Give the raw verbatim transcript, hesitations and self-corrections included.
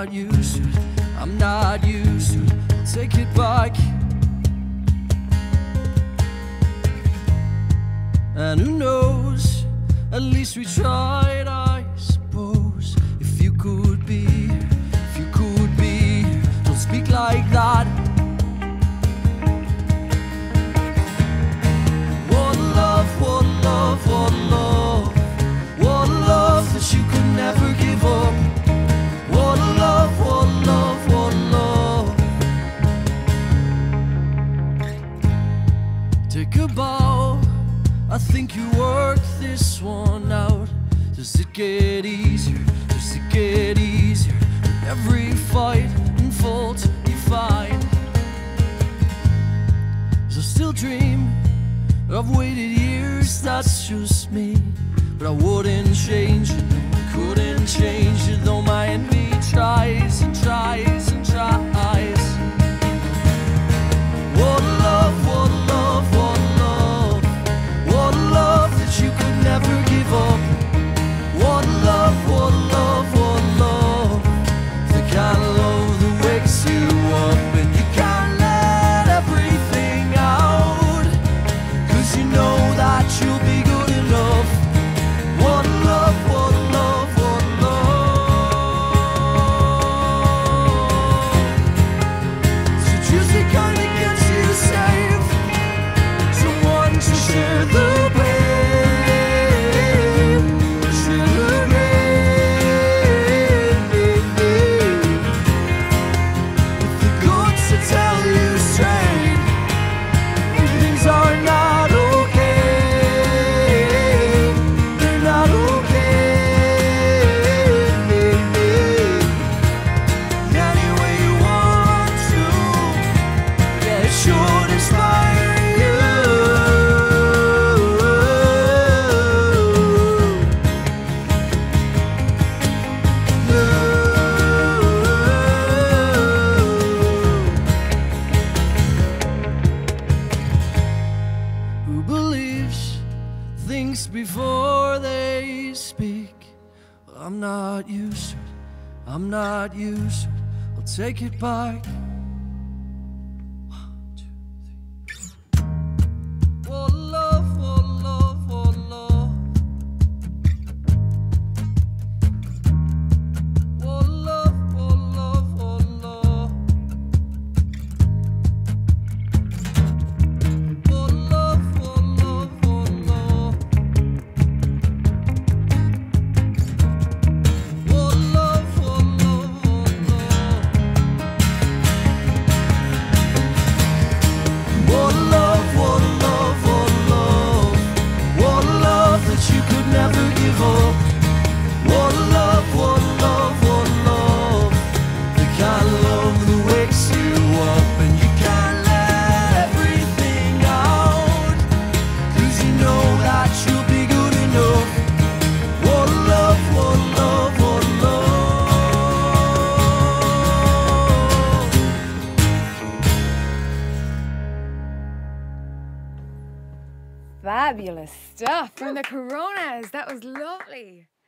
not used to it, I'm not used to it. I'll take it back. And who knows, at least we tried, I suppose. If you could be, if you could be, don't speak like that. What love, what love, what love, what love that you could never give up. What love, what love, what love. Take a bow, I think you worked this one out. Does it get easier? Does it get easier with every fight and fault you find? 'Cause I still dream, I've waited years, that's just me. But I wouldn't change it, no, I couldn't change it, though my envy tries and tries and tries. What love, what love, what love, what love that you could never give up. What love, what love, what love, the kind of love that wakes you up and you can't let everything out, 'cause you know that you'll be good enough. What love, what love, what love. So choose the kind that gets you safe, someone to share the pain, share the rain, with the guts to tell you straight when things are not okay. They're not okay. Any way you want to, yeah, it should inspire you. Who believes, thinks before they speak? I'm not used to it, I'm not used to it, I'll take it back. One, two, three. What love, what love, what love. What love, what love, what love. What love, what love, what love. What love, what love, what love. What love, what love, what love. What love that you could never give up. What love, what love, what love. The kind of love that wakes you up and you can't let everything out, 'cause you know that you'll be good enough. What love, what love, what love. Fabulous stuff from the Coronas. That was lovely.